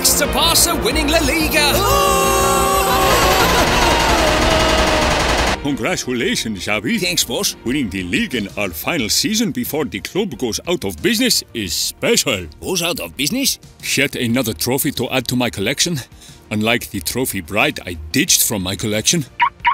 Thanks to Barca winning La Liga. Congratulations, Xavi. Thanks, boss. Winning the league in our final season before the club goes out of business is special. Goes out of business? Yet another trophy to add to my collection. Unlike the trophy bride I ditched from my collection.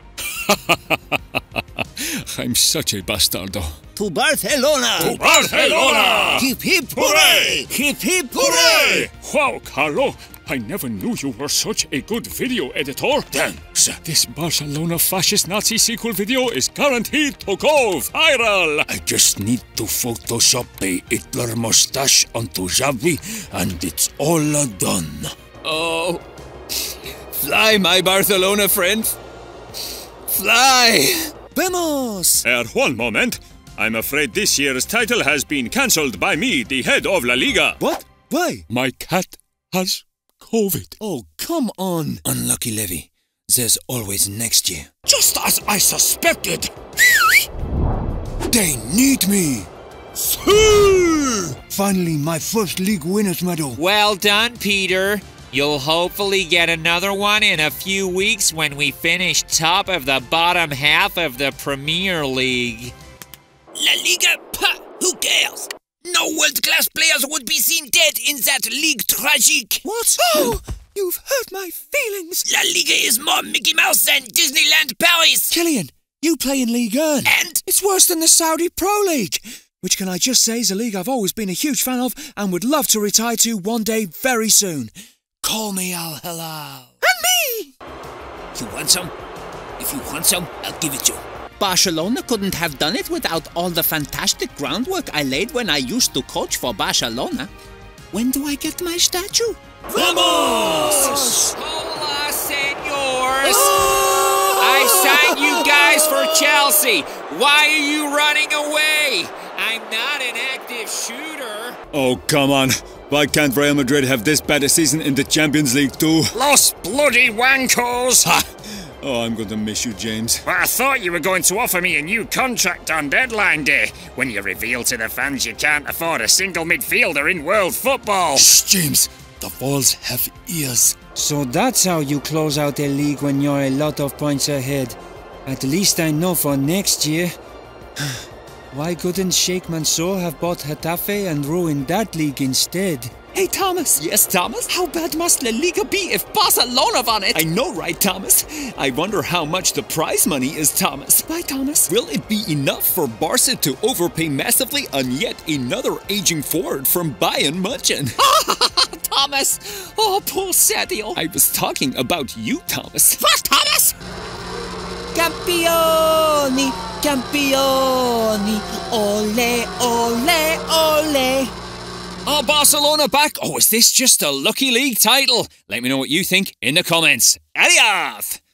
I'm such a bastardo. To Barcelona! To Barcelona! Hip hip hooray! Hip hip hooray! Wow, Carlo! I never knew you were such a good video editor. Thanks. This Barcelona fascist Nazi sequel video is guaranteed to go viral. I just need to Photoshop a Hitler mustache onto Xavi and it's all done. Oh. Fly, my Barcelona friend. Fly! Vamos! One moment. I'm afraid this year's title has been cancelled by me, the head of La Liga. What? Why? My cat has COVID. Oh, come on. Unlucky Levy. There's always next year. Just as I suspected. They need me. Finally, my first league winners medal. Well done, Peter. You'll hopefully get another one in a few weeks when we finish top of the bottom half of the Premier League. La Liga? Pah, who cares? No world-class players would be seen dead in that league tragique. What? Oh, you've hurt my feelings. La Liga is more Mickey Mouse than Disneyland Paris. Killian, you play in Ligue 1. And? It's worse than the Saudi Pro League. Which can I just say is a league I've always been a huge fan of and would love to retire to one day very soon. Call me Al Hilal. And me! You want some? If you want some, I'll give it you. Barcelona couldn't have done it without all the fantastic groundwork I laid when I used to coach for Barcelona. When do I get my statue? Vamos! Hola, senors! I signed you guys for Chelsea. Why are you running away? I'm not an active shooter. Oh, come on. Why can't Real Madrid have this bad a season in the Champions League too? Los bloody wankos! Ha! Oh, I'm going to miss you, James. I thought you were going to offer me a new contract on deadline day, when you reveal to the fans you can't afford a single midfielder in world football. Shh, James. The balls have ears. So that's how you close out a league when you're a lot of points ahead. At least I know for next year. Why couldn't Sheikh Mansour have bought Getafe and ruined that league instead? Hey, Thomas. Yes, Thomas? How bad must La Liga be if Barcelona won it? I know, right, Thomas? I wonder how much the prize money is, Thomas. Why, Thomas? Will it be enough for Barca to overpay massively on yet another aging forward from Bayern München? Thomas! Oh, poor Sadio. I was talking about you, Thomas. What, Thomas? Campioni, campioni, ole, ole, ole. Are Barcelona back? Oh, is this just a lucky league title? Let me know what you think in the comments. Adios!